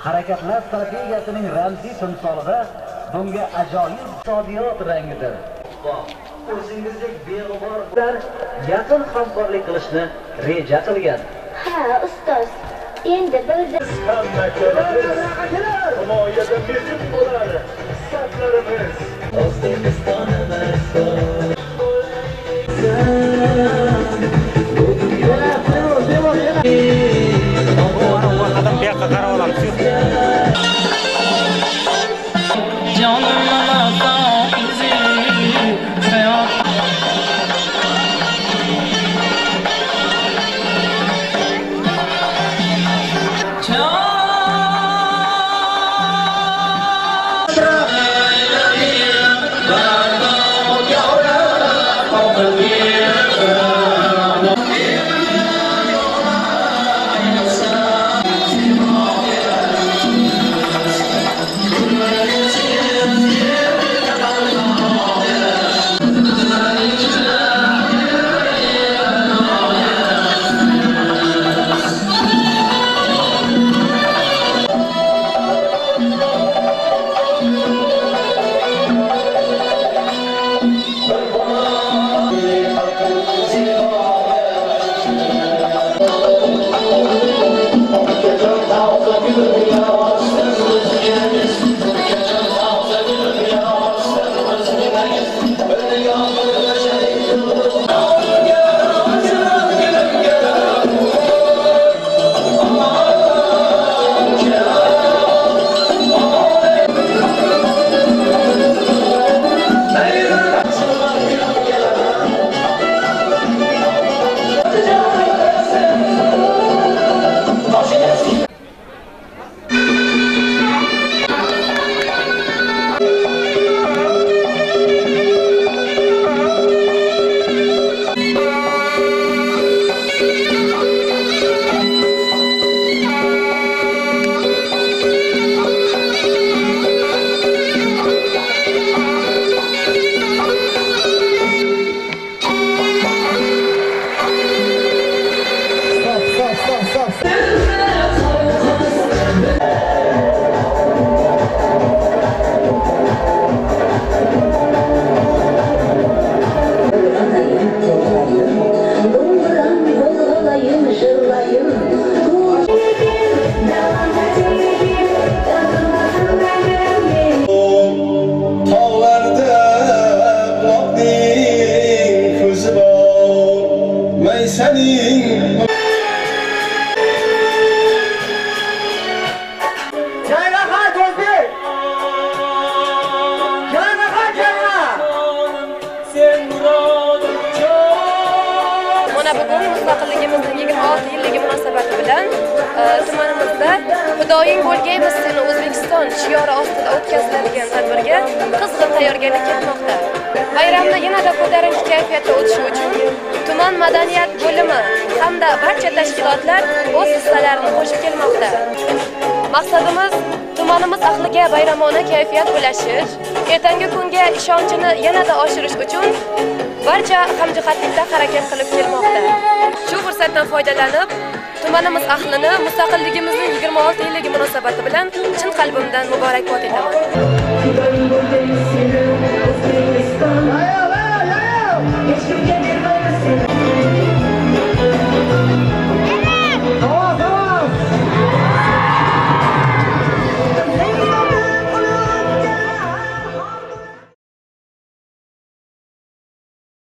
Harakatlar strategiyasining ramziy timsolida bunga ajoyib iqtisodiyot rangidir. O'zingizdek beg'uborlar yaqin hamkorlik qilishni reja qilgan. Ha, ustoz. Endi bildim. Himoyada mevjud bo'ladi. Saflarimiz O'zbekistonimiz. Adam bir yoqqa qarab olamiz. Bugun mustaqilligimizning 26 yilligi munosabati bilan tumanimizda Xudoying bo'lgaymiz seni O'zbekiston shiori ostida o'tkaziladigan tadbirga qizg'in tayyorgarlik ketmoqda. Bayramni yanada ko'tarinki kayfiyatda o'tishi uchun tuman madaniyat bo'limi hamda barcha tashkilotlar o'z hissalarini qo'shib kelmoqda. Maqsadimiz tumanimiz ahliga bayramona kayfiyat ulashish, ertangi kunga ishonchini yanada oshirish uchun barcha hamjihatlikda harakat qilib kelmoqda. Shu fursatdan foydalanib, tumanimiz ahlini mustaqilligimizning 26 yilligi munosabati bilan chin qalbimdan muborakbod etaman.